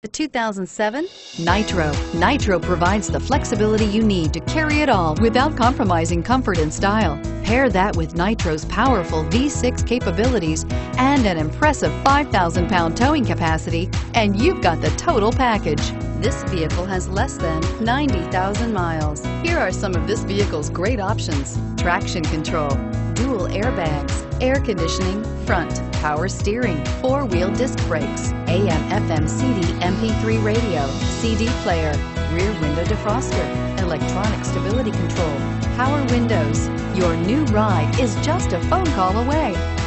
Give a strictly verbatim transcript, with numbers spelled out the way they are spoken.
The two thousand seven Nitro. Nitro provides the flexibility you need to carry it all without compromising comfort and style. Pair that with Nitro's powerful V six capabilities and an impressive five thousand pound towing capacity, and you've got the total package. This vehicle has less than ninety thousand miles. Here are some of this vehicle's great options: traction control, dual airbags, air conditioning, front, power steering, four-wheel disc brakes, A M F M C D M P three radio, C D player, rear window defroster, electronic stability control, power windows. Your new ride is just a phone call away.